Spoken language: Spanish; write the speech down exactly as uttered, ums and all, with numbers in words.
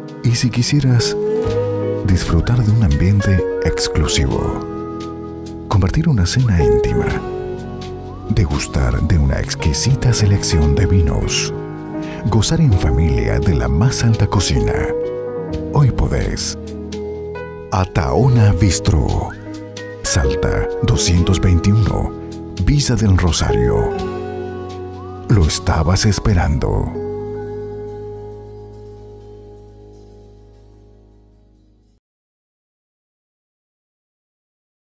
Y si quisieras disfrutar de un ambiente exclusivo, compartir una cena íntima, degustar de una exquisita selección de vinos, gozar en familia de la más alta cocina, hoy podés. Ataona Bistró, Salta doscientos veintiuno, Villa del Rosario. Lo estabas esperando.